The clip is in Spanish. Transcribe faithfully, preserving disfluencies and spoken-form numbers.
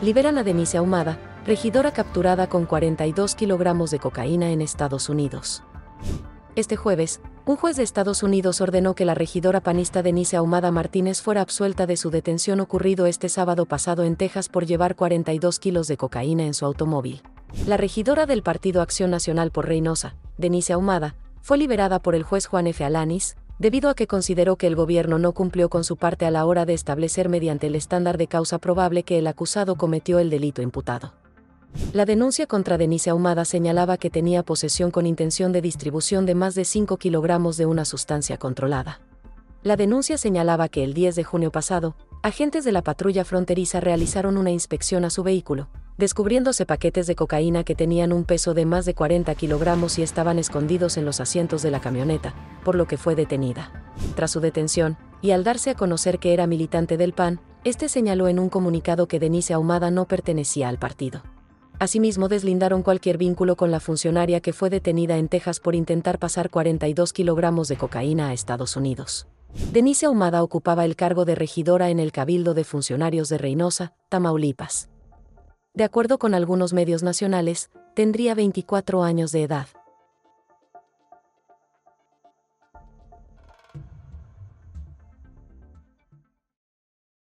Liberan a Denise Ahumada, regidora capturada con cuarenta y dos kilogramos de cocaína en Estados Unidos. Este jueves, un juez de Estados Unidos ordenó que la regidora panista Denise Ahumada Martínez fuera absuelta de su detención ocurrido este sábado pasado en Texas por llevar cuarenta y dos kilos de cocaína en su automóvil. La regidora del Partido Acción Nacional por Reynosa, Denise Ahumada, fue liberada por el juez Juan F. Alanis, debido a que consideró que el gobierno no cumplió con su parte a la hora de establecer mediante el estándar de causa probable que el acusado cometió el delito imputado. La denuncia contra Denise Ahumada señalaba que tenía posesión con intención de distribución de más de cinco kilogramos de una sustancia controlada. La denuncia señalaba que el diez de junio pasado, agentes de la patrulla fronteriza realizaron una inspección a su vehículo, descubriéndose paquetes de cocaína que tenían un peso de más de cuarenta kilogramos y estaban escondidos en los asientos de la camioneta, por lo que fue detenida. Tras su detención, y al darse a conocer que era militante del P A N, este señaló en un comunicado que Denise Ahumada no pertenecía al partido. Asimismo, deslindaron cualquier vínculo con la funcionaria que fue detenida en Texas por intentar pasar cuarenta y dos kilogramos de cocaína a Estados Unidos. Denise Ahumada ocupaba el cargo de regidora en el Cabildo de Funcionarios de Reynosa, Tamaulipas. De acuerdo con algunos medios nacionales, tendría veinticuatro años de edad.